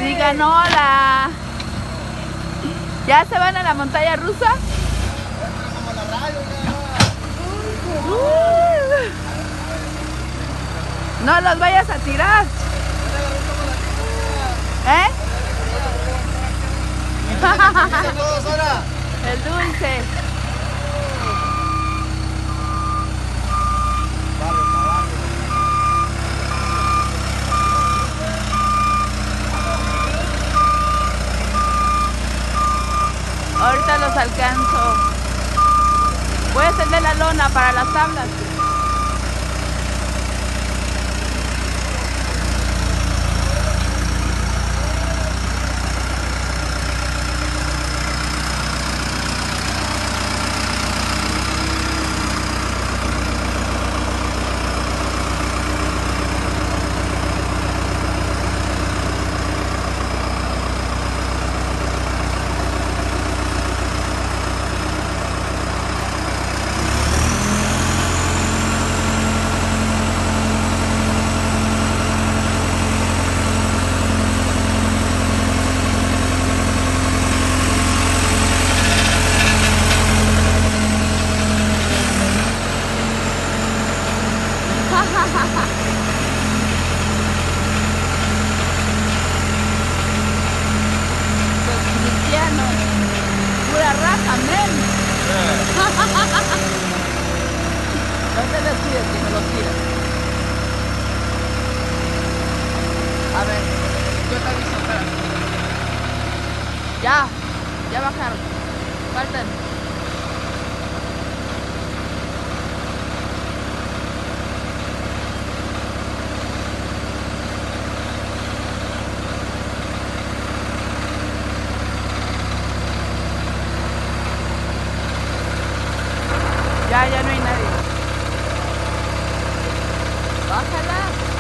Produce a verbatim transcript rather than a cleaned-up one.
Digan hola. ¿Ya se van a la montaña rusa? Uh, no los vayas a tirar. ¿Eh? El dulce. Ahorita los alcanzo. Voy a hacerle la lona para las tablas. Los cristianos, pura raza, men. No te despides que me los tiras. A ver, yo te aviso, espera. Ya, ya bajaron. Faltan. Ya, ya no hay nadie. Bájala.